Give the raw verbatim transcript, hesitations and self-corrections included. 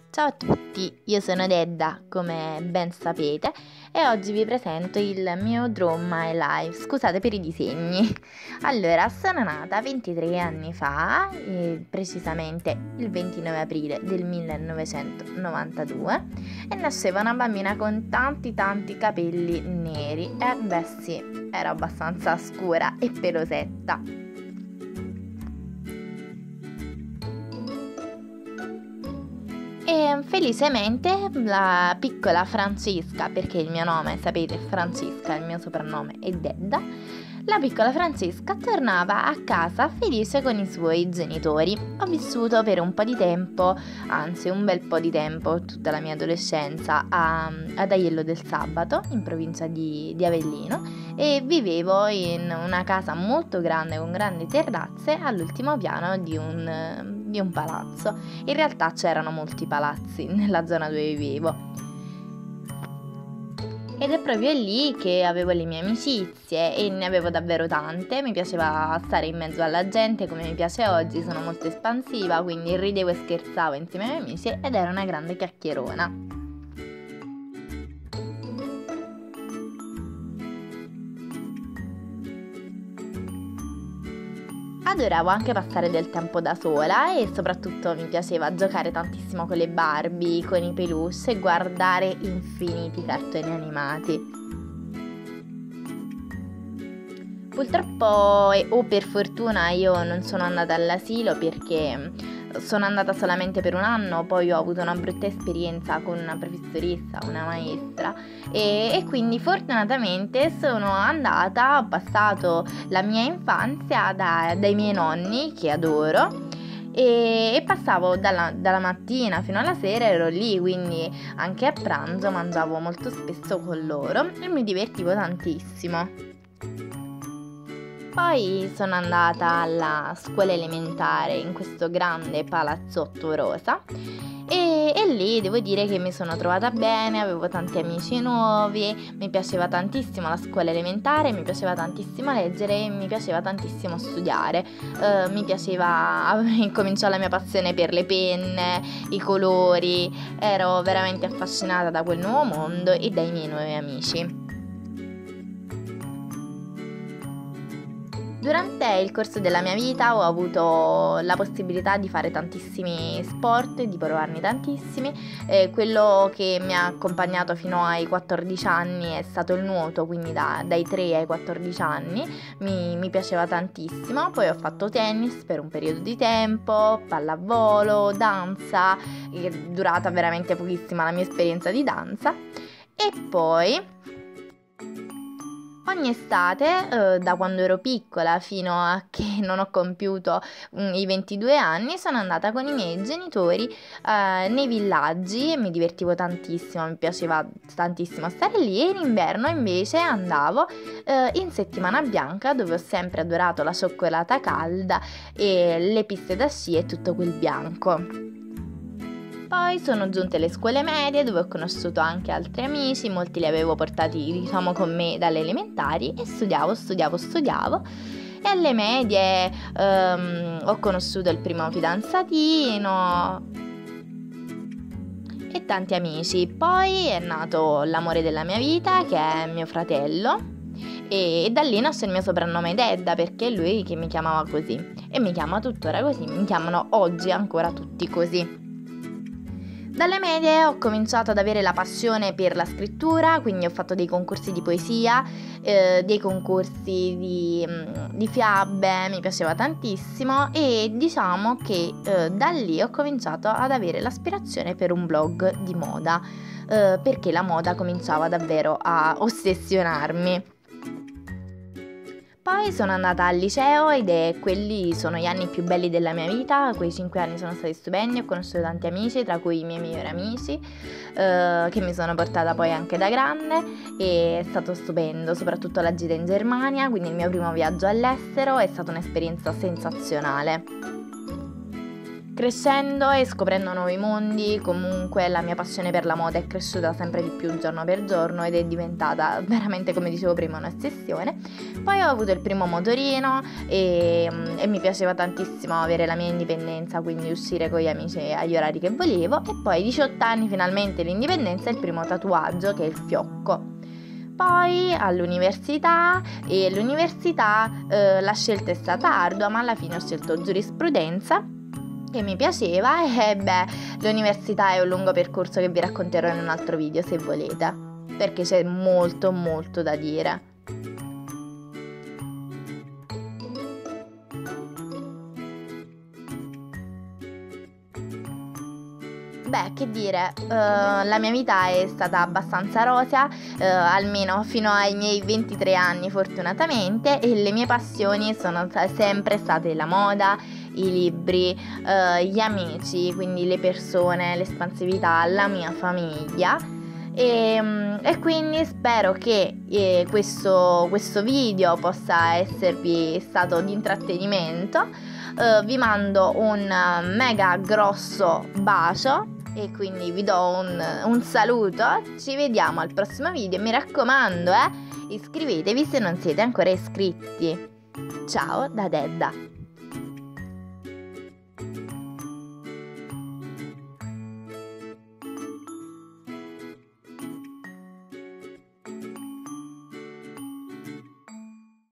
Ciao a tutti, io sono Dedda, come ben sapete, e oggi vi presento il mio Draw My Life. Scusate per i disegni. Allora, sono nata ventitré anni fa, eh, precisamente il ventinove aprile del millenovecentonovantadue, e nasceva una bambina con tanti tanti capelli neri. E beh sì, era abbastanza scura e pelosetta. E felicemente la piccola Francesca, perché il mio nome, sapete, è Francesca, il mio soprannome è Dedda, la piccola Francesca tornava a casa felice con i suoi genitori. Ho vissuto per un po' di tempo, anzi un bel po' di tempo, tutta la mia adolescenza, a, ad Aiello del Sabato, in provincia di, di Avellino, e vivevo in una casa molto grande con grandi terrazze all'ultimo piano di un, di un palazzo. In realtà c'erano molti palazzi nella zona dove vivevo. Ed è proprio lì che avevo le mie amicizie e ne avevo davvero tante. Mi piaceva stare in mezzo alla gente come mi piace oggi, sono molto espansiva, quindi ridevo e scherzavo insieme ai miei amici ed ero una grande chiacchierona. Adoravo anche passare del tempo da sola e soprattutto mi piaceva giocare tantissimo con le Barbie, con i peluche e guardare infiniti cartoni animati. Purtroppo o per fortuna io non sono andata all'asilo perché sono andata solamente per un anno, poi ho avuto una brutta esperienza con una professoressa, una maestra e, e quindi fortunatamente sono andata, ho passato la mia infanzia da, dai miei nonni che adoro e, e passavo dalla, dalla mattina fino alla sera, ero lì, quindi anche a pranzo mangiavo molto spesso con loro e mi divertivo tantissimo. Poi sono andata alla scuola elementare in questo grande palazzotto rosa e, e lì devo dire che mi sono trovata bene, avevo tanti amici nuovi, mi piaceva tantissimo la scuola elementare, mi piaceva tantissimo leggere e mi piaceva tantissimo studiare. Uh, mi piaceva, incominciò la mia passione per le penne, i colori, ero veramente affascinata da quel nuovo mondo e dai miei nuovi amici. Durante il corso della mia vita ho avuto la possibilità di fare tantissimi sport, di provarne tantissimi. Eh, quello che mi ha accompagnato fino ai quattordici anni è stato il nuoto, quindi da, dai tre ai quattordici anni mi, mi piaceva tantissimo. Poi ho fatto tennis per un periodo di tempo, pallavolo, danza, è durata veramente pochissima la mia esperienza di danza. E poi ogni estate, eh, da quando ero piccola fino a che non ho compiuto mm, i ventidue anni, sono andata con i miei genitori eh, nei villaggi e mi divertivo tantissimo, mi piaceva tantissimo stare lì e in inverno invece andavo eh, in settimana bianca dove ho sempre adorato la cioccolata calda e le piste da sci e tutto quel bianco. Poi sono giunte le scuole medie dove ho conosciuto anche altri amici, molti li avevo portati diciamo con me dalle elementari e studiavo, studiavo, studiavo e alle medie ehm, ho conosciuto il primo fidanzatino e tanti amici. Poi è nato l'amore della mia vita che è mio fratello e da lì nasce il mio soprannome Dedda perché è lui che mi chiamava così e mi chiama tuttora così, mi chiamano oggi ancora tutti così. Dalle medie ho cominciato ad avere la passione per la scrittura, quindi ho fatto dei concorsi di poesia, eh, dei concorsi di, di fiabe, mi piaceva tantissimo e diciamo che eh, da lì ho cominciato ad avere l'aspirazione per un blog di moda, eh, perché la moda cominciava davvero a ossessionarmi. Poi sono andata al liceo ed è, quelli sono gli anni più belli della mia vita, quei cinque anni sono stati stupendi, ho conosciuto tanti amici, tra cui i miei migliori amici, eh, che mi sono portata poi anche da grande e è stato stupendo, soprattutto la gita in Germania, quindi il mio primo viaggio all'estero è stata un'esperienza sensazionale. Crescendo e scoprendo nuovi mondi, comunque la mia passione per la moda è cresciuta sempre di più giorno per giorno ed è diventata veramente, come dicevo prima, un'ossessione. Poi ho avuto il primo motorino e, e mi piaceva tantissimo avere la mia indipendenza, quindi uscire con gli amici agli orari che volevo. E poi a diciotto anni finalmente l'indipendenza e il primo tatuaggio, che è il fiocco. Poi all'università, e all'università eh, la scelta è stata ardua, ma alla fine ho scelto giurisprudenza, che mi piaceva, e beh, l'università è un lungo percorso che vi racconterò in un altro video se volete, perché c'è molto molto da dire. Beh, che dire, uh, la mia vita è stata abbastanza rosea, uh, almeno fino ai miei ventitré anni fortunatamente, e le mie passioni sono sempre state la moda, i libri, uh, gli amici, quindi le persone, l'espansività, la mia famiglia. E, e quindi spero che eh, questo, questo video possa esservi stato di intrattenimento. Uh, vi mando un mega grosso bacio e quindi vi do un, un saluto. Ci vediamo al prossimo video. Mi raccomando, eh, iscrivetevi se non siete ancora iscritti. Ciao da Dedda.